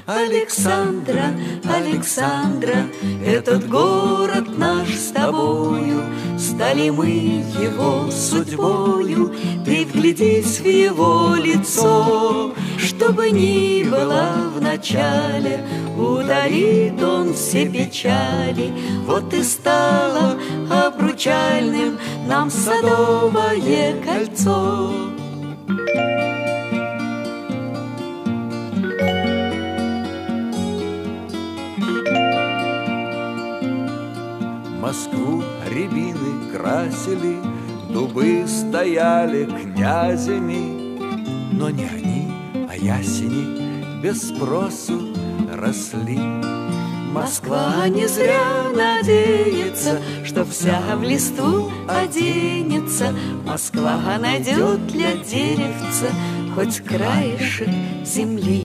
Александра, Александра, этот город наш с тобою, стали мы его судьбою. Ты вглядись в его лицо, что бы ни было в начале, удалит он все печали. Вот и стало обручальным нам Садовое кольцо. Москву рябины красили, дубы стояли князями, но не они, а ясени без спросу росли. Москва не зря надеется, что вся в листву оденется. Москва найдет для деревца хоть краешек земли.